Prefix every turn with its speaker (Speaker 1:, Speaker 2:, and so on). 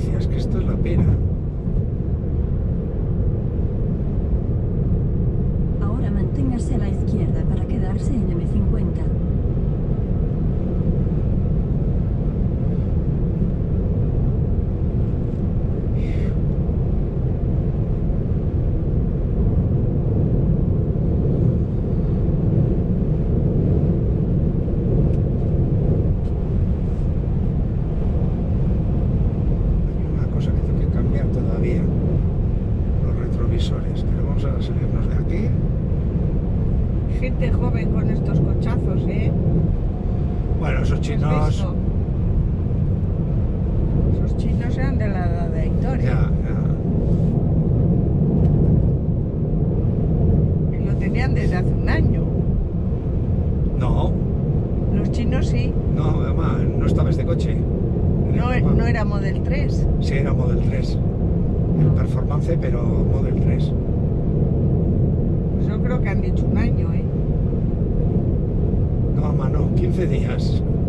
Speaker 1: Galicia, es que esto es la pena.
Speaker 2: Ahora manténgase a la izquierda para quedarse en M50.
Speaker 1: Una cosa que tengo que cambiar todavía, los retrovisores, pero vamos a salirnos de aquí.
Speaker 3: Gente joven con estos cochazos, ¿eh?
Speaker 1: Bueno, esos
Speaker 3: ¿Has
Speaker 1: chinos,
Speaker 3: visto? Esos chinos eran de la edad de Aitor, ¿eh?
Speaker 1: ya.
Speaker 3: Y lo tenían desde hace un año.
Speaker 1: No,
Speaker 3: Los chinos sí.
Speaker 1: no, mamá, no estaba este coche.
Speaker 3: No era Model 3.
Speaker 1: Sí, era Model 3. El Performance, pero Model 3.
Speaker 3: Pues yo creo que han dicho un año, ¿eh?
Speaker 1: No, mamá, no, 15 días.